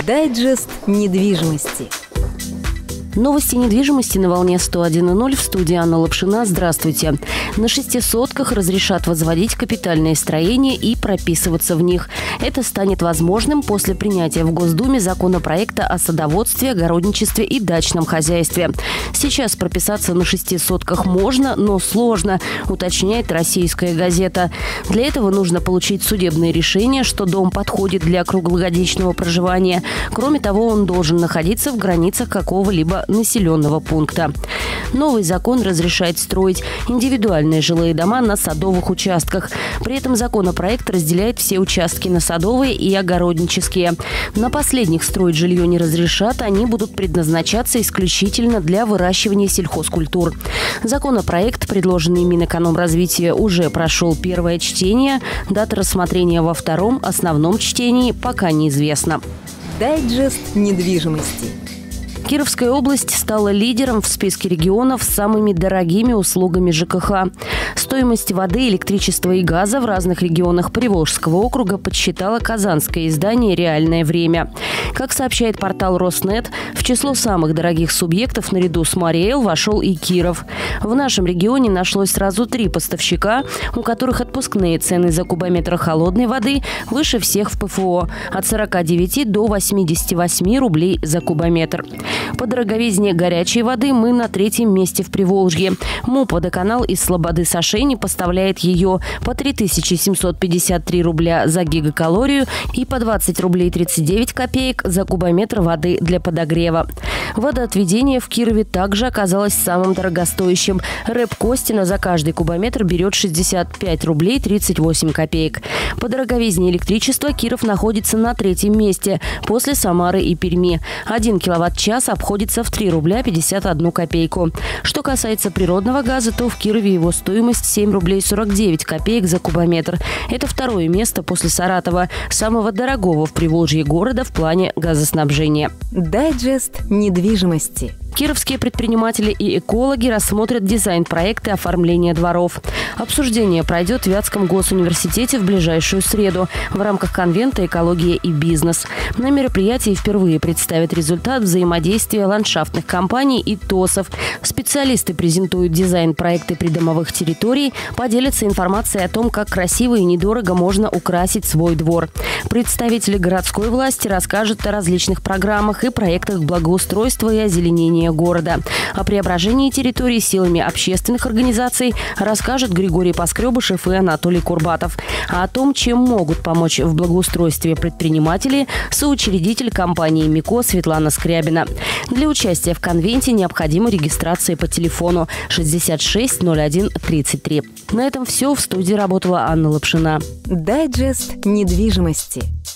Дайджест недвижимости. Новости недвижимости на волне 101.0. В студии Анна Лапшина. Здравствуйте. На 6 сотках разрешат возводить капитальные строения и прописываться в них. Это станет возможным после принятия в Госдуме законопроекта о садоводстве, огородничестве и дачном хозяйстве. Сейчас прописаться на 6 сотках можно, но сложно, уточняет «Российская газета». Для этого нужно получить судебное решение, что дом подходит для круглогодичного проживания. Кроме того, он должен находиться в границах какого-либо населенного пункта. Новый закон разрешает строить индивидуальные жилые дома на садовых участках. При этом законопроект разделяет все участки на садовые и огороднические. На последних строить жилье не разрешат, они будут предназначаться исключительно для выращивания сельхозкультур. Законопроект, предложенный Минэкономразвития, уже прошел первое чтение. Дата рассмотрения во втором, основном чтении пока неизвестна. Дайджест недвижимости. Кировская область стала лидером в списке регионов с самыми дорогими услугами ЖКХ. Стоимость воды, электричества и газа в разных регионах Приволжского округа подсчитало казанское издание «Реальное время». Как сообщает портал Роснет, в число самых дорогих субъектов наряду с Мариэл вошел и Киров. В нашем регионе нашлось сразу 3 поставщика, у которых отпускные цены за кубометр холодной воды выше всех в ПФО – от 49 до 88 рублей за кубометр. По дороговизне горячей воды мы на 3-м месте в Приволжье. МУП «Водоканал» из Слободы-Сашени поставляет ее по 3753 рубля за гигакалорию и по 20 рублей 39 копеек за кубометр воды для подогрева. Водоотведение в Кирове также оказалось самым дорогостоящим. РЭП Костина за каждый кубометр берет 65 рублей 38 копеек. По дороговизне электричества Киров находится на 3-м месте после Самары и Перми. 1 киловатт-час обходится в 3 рубля 51 копейку. Что касается природного газа, то в Кирове его стоимость 7 рублей 49 копеек за кубометр. Это второе место после Саратова, самого дорогого в Приволжье города в плане газоснабжения. Дайджест недвижимости. Кировские предприниматели и экологи рассмотрят дизайн-проекты оформления дворов. Обсуждение пройдет в Вятском госуниверситете в ближайшую среду в рамках конвента «Экология и бизнес». На мероприятии впервые представят результат взаимодействия ландшафтных компаний и ТОСов. Специалисты презентуют дизайн-проекты придомовых территорий, поделятся информацией о том, как красиво и недорого можно украсить свой двор. Представители городской власти расскажут о различных программах и проектах благоустройства и озеленения города. О преображении территории силами общественных организаций расскажут Григорий Поскребышев и Анатолий Курбатов. А о том, чем могут помочь в благоустройстве предприниматели, соучредитель компании МИКО Светлана Скрябина. Для участия в конвенте необходима регистрация по телефону 66 01 33. На этом все. В студии работала Анна Лапшина. Дайджест недвижимости.